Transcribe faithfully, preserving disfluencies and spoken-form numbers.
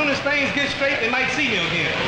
soon as things get straight, they might see me again.